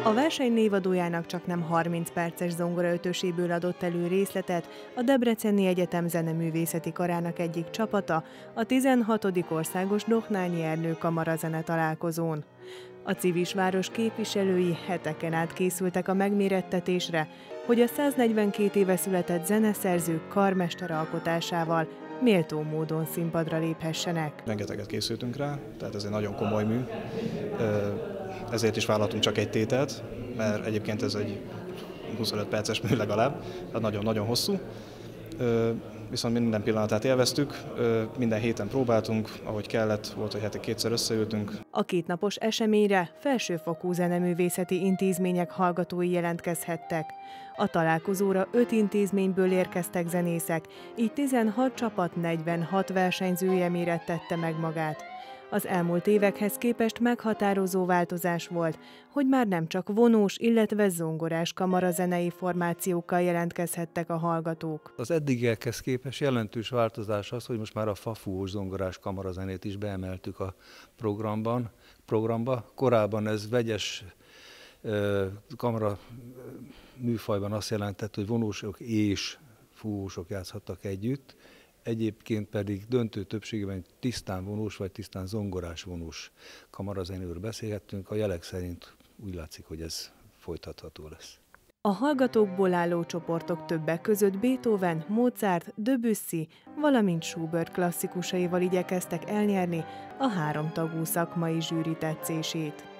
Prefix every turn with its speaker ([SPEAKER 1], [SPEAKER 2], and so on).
[SPEAKER 1] A verseny névadójának csaknem 30 perces zongoraötöséből adott elő részletet a Debreceni Egyetem zeneművészeti karának egyik csapata a 16. országos Dohnányi Ernő kamarazene találkozón. A Civisváros képviselői heteken át készültek a megmérettetésre, hogy a 142 éve született zeneszerzők karmesteralkotásával méltó módon színpadra léphessenek.
[SPEAKER 2] Rengeteget készültünk rá, tehát ez egy nagyon komoly mű, ezért is vállaltunk csak egy tételt, mert egyébként ez egy 25 perces mű legalább, tehát nagyon-nagyon hosszú. Viszont minden pillanatát élveztük, minden héten próbáltunk, ahogy kellett, volt, hogy heti kétszer összeültünk.
[SPEAKER 1] A kétnapos eseményre felsőfokú zeneművészeti intézmények hallgatói jelentkezhettek. A találkozóra 5 intézményből érkeztek zenészek, így 16 csapat 46 versenyzője mérettette meg magát. Az elmúlt évekhez képest meghatározó változás volt, hogy már nem csak vonós, illetve zongorás kamarazenei formációkkal jelentkezhettek a hallgatók.
[SPEAKER 3] Az eddigiekhez képest jelentős változás az, hogy most már a fafúvós zongorás kamarazenét is beemeltük a programba. Korábban ez vegyes kamara műfajban azt jelentett, hogy vonósok és fúvósok játszhattak együtt. Egyébként pedig döntő többségében tisztán vonós vagy tisztán zongorás vonós kamarazenéről beszélhettünk. A jelek szerint úgy látszik, hogy ez folytatható lesz.
[SPEAKER 1] A hallgatókból álló csoportok többek között Beethoven, Mozart, Debussy, valamint Schubert klasszikusaival igyekeztek elnyerni a 3 tagú szakmai zsűri tetszését.